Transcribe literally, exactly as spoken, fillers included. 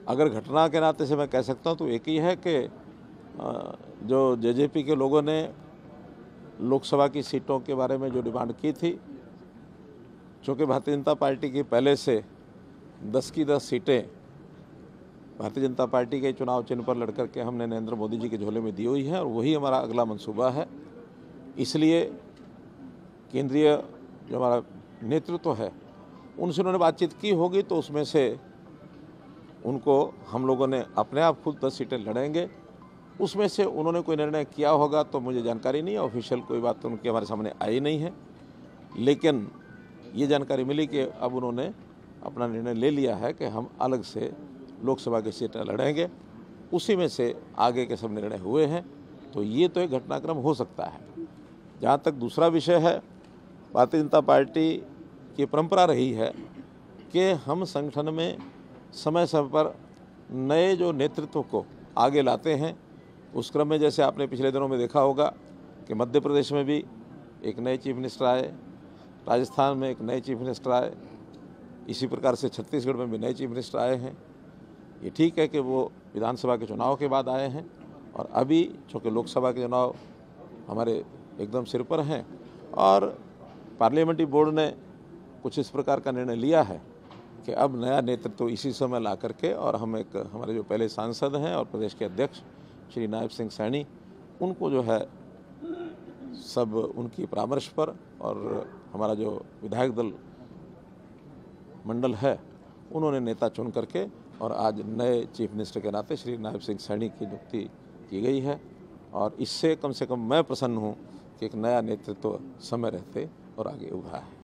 अगर घटना के नाते से मैं कह सकता हूँ तो एक ही है कि जो जेजेपी के लोगों ने लोकसभा की सीटों के बारे में जो डिमांड की थी, चूँकि भारतीय जनता पार्टी की पहले से दस की दस सीटें भारतीय जनता पार्टी के चुनाव चिन्ह पर लड़कर के हमने नरेंद्र मोदी जी के झोले में दी हुई है और वही हमारा अगला मंसूबा है। इसलिए केंद्रीय जो हमारा नेतृत्व है उनसे उन्होंने बातचीत की होगी, तो उसमें से उनको हम लोगों ने अपने आप खुद दस सीटें लड़ेंगे, उसमें से उन्होंने कोई निर्णय किया होगा तो मुझे जानकारी नहीं है। ऑफिशियल कोई बात तो उनके हमारे सामने आई नहीं है, लेकिन ये जानकारी मिली कि अब उन्होंने अपना निर्णय ले लिया है कि हम अलग से लोकसभा की सीटें लड़ेंगे। उसी में से आगे के सब निर्णय हुए हैं, तो ये तो एक घटनाक्रम हो सकता है। जहाँ तक दूसरा विषय है, भारतीय जनता पार्टी की परंपरा रही है कि हम संगठन में समय समय पर नए जो नेतृत्व को आगे लाते हैं। उस क्रम में जैसे आपने पिछले दिनों में देखा होगा कि मध्य प्रदेश में भी एक नए चीफ मिनिस्टर आए, राजस्थान में एक नए चीफ मिनिस्टर आए, इसी प्रकार से छत्तीसगढ़ में भी नए चीफ मिनिस्टर आए हैं। ये ठीक है कि वो विधानसभा के चुनाव के बाद आए हैं, और अभी चूँकि लोकसभा के चुनाव हमारे एकदम सिर पर हैं और पार्लियामेंट्री बोर्ड ने कुछ इस प्रकार का निर्णय लिया है कि अब नया नेतृत्व इसी समय ला करके, और हम एक हमारे जो पहले सांसद हैं और प्रदेश के अध्यक्ष श्री नायब सिंह सैनी, उनको जो है सब उनकी परामर्श पर, और हमारा जो विधायक दल मंडल है उन्होंने नेता चुन करके, और आज नए चीफ मिनिस्टर के नाते श्री नायब सिंह सैनी की नियुक्ति की गई है। और इससे कम से कम मैं प्रसन्न हूँ कि एक नया नेतृत्व समय रहते और आगे उभरा है।